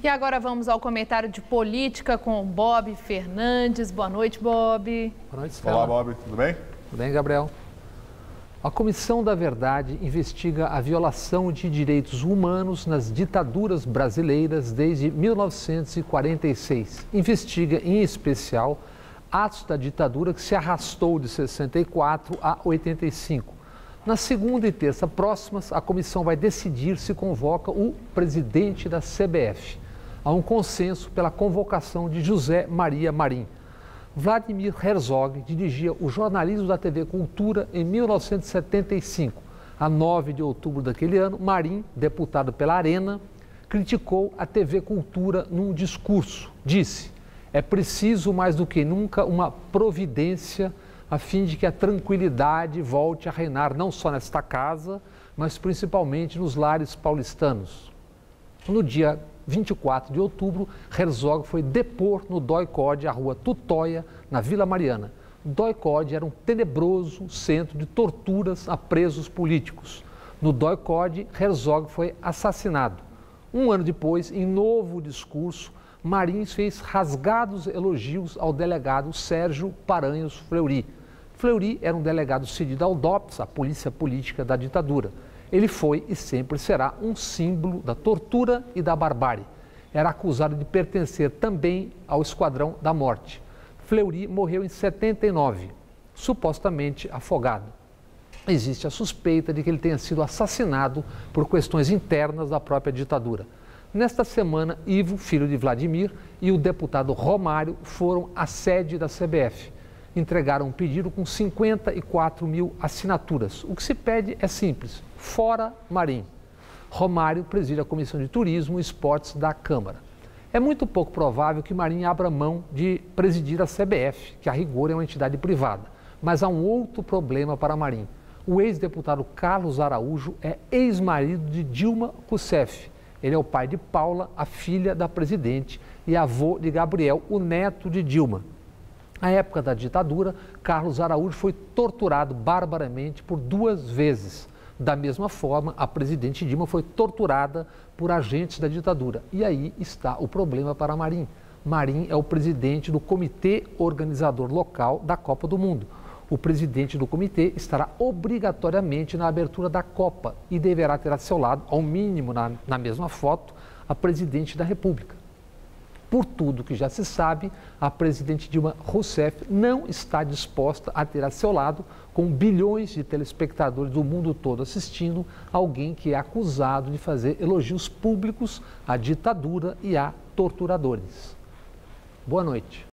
E agora vamos ao comentário de política com Bob Fernandes. Boa noite, Bob. Boa noite, Stella. Olá, Bob. Tudo bem? Tudo bem, Gabriel? A Comissão da Verdade investiga a violação de direitos humanos nas ditaduras brasileiras desde 1946. Investiga, em especial, atos da ditadura que se arrastou de 64 a 85. Na segunda e terça próximas, a comissão vai decidir se convoca o presidente da CBF. Há um consenso pela convocação de José Maria Marim. Vladimir Herzog dirigia o jornalismo da TV Cultura em 1975. A 9 de outubro daquele ano, Marim, deputado pela Arena, criticou a TV Cultura num discurso. Disse: é preciso mais do que nunca uma providência a fim de que a tranquilidade volte a reinar não só nesta casa, mas principalmente nos lares paulistanos. No dia 24 de outubro, Herzog foi depor no DOI-CODE, a rua Tutóia, na Vila Mariana. O DOI-CODE era um tenebroso centro de torturas a presos políticos. No DOI-CODE, Herzog foi assassinado. Um ano depois, em novo discurso, Marim fez rasgados elogios ao delegado Sérgio Paranhos Fleury. Fleury era um delegado cedido ao DOPS, a polícia política da ditadura. Ele foi e sempre será um símbolo da tortura e da barbárie. Era acusado de pertencer também ao Esquadrão da Morte. Fleury morreu em 79, supostamente afogado. Existe a suspeita de que ele tenha sido assassinado por questões internas da própria ditadura. Nesta semana, Ivo, filho de Vladimir, e o deputado Romário foram à sede da CBF. Entregaram um pedido com 54 mil assinaturas. O que se pede é simples: fora Marim. Romário preside a Comissão de Turismo e Esportes da Câmara. É muito pouco provável que Marim abra mão de presidir a CBF, que a rigor é uma entidade privada. Mas há um outro problema para Marim. O ex-deputado Carlos Araújo é ex-marido de Dilma Rousseff. Ele é o pai de Paula, a filha da presidente, e avô de Gabriel, o neto de Dilma. Na época da ditadura, Carlos Araújo foi torturado barbaramente por 2 vezes. Da mesma forma, a presidente Dilma foi torturada por agentes da ditadura. E aí está o problema para Marim. Marim é o presidente do Comitê Organizador Local da Copa do Mundo. O presidente do comitê estará obrigatoriamente na abertura da Copa e deverá ter a seu lado, ao mínimo na mesma foto, a presidente da República. Por tudo que já se sabe, a presidente Dilma Rousseff não está disposta a ter a seu lado, com bilhões de telespectadores do mundo todo assistindo, alguém que é acusado de fazer elogios públicos à ditadura e a torturadores. Boa noite.